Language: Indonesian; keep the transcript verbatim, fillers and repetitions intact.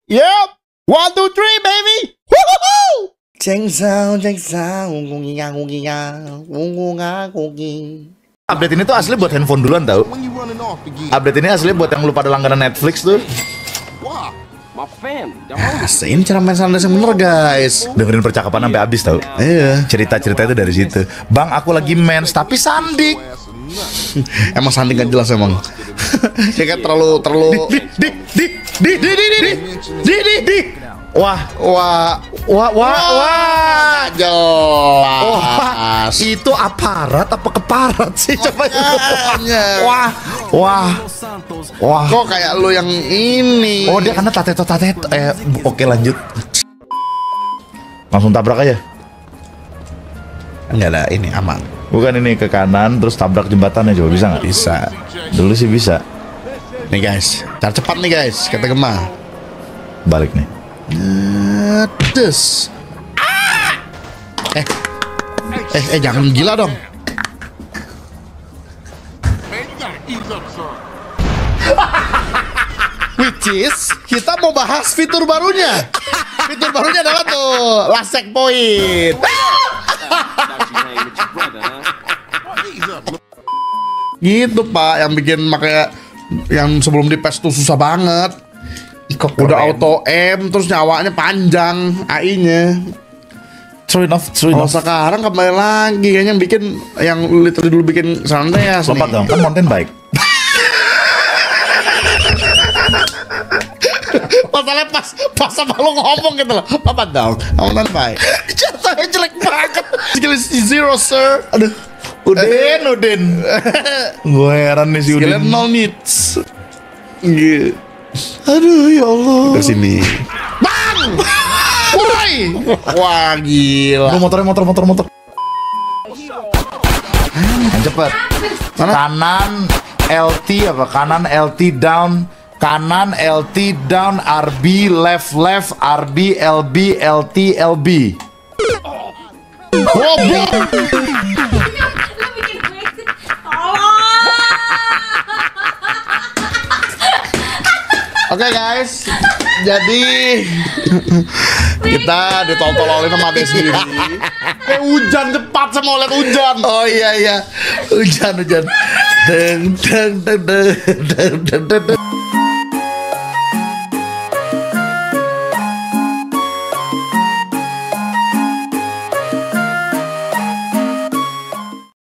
Yep. One, two, three, baby. Woohoo! Ceng sao, ceng sao, ngunginga, ngunginga, ngungunga, ngungi. Update ini tuh asli buat handphone duluan tau. Update ini asli buat yang lu pada langganan Netflix tuh. Asli, ini cara main Sunrise yang bener guys. Dengerin percakapan sampai habis tau. Iya. Cerita-cerita itu dari situ. Bang, aku lagi mens tapi sandik. Emang sandik gak jelas emang. Dia kan terlalu terlalu. Di di di di di di di di di. Wah, Wah, wah, wah, wah. jelas. Itu aparat apa keparat sih? Coba. Makanya. Wah, wah, wah. Kok kayak lu yang ini? Oh, dia karena tateto tateto. Eh, oke lanjut. Langsung tabrak aja. Enggak ada ini aman. Bukan ini ke kanan terus tabrak jembatannya, coba bisa nggak? Bisa. Dulu sih bisa. Nih guys, cara cepat nih guys, kata Gemma. Balik nih. Ngedes. Ah! Eh, eh, eh, jangan gila dong. Which is kita mau bahas fitur barunya. Fitur barunya adalah tuh last checkpoint. Gitu pak, yang bikin makanya yang sebelum di patch tuh susah banget. Kok Udah auto M terus nyawanya panjang A I-nya. True enough, true Oh enough. sekarang kembali lagi kayaknya yang bikin yang literally dulu bikin santai ya. Lompat dong, kan mountain bike. Masalahnya pas pas sama lo ngomong gitu loh. Lompat dong, mountain bike. Jatuhnya jelek banget. Skill zero sir. Aduh. Udin, Udin. Gue heran nih si Skillnya Udin. no needs. Gitu. Aduh ya Allah. Ke sini. Bang! Woi! Wah gila. Lu motornya motor motor motor. Yang cepet. Mana? Kanan L T apa? Kanan L T down. Kanan L T down. R B left left. R B L B L T L B. Goblok. Oke guys, jadi kita ditol-tololin sama Ade sendiri. Kayak hujan cepat sama lihat hujan. Oh iya iya. Hujan hujan. Deng deng deng deng deng deng deng.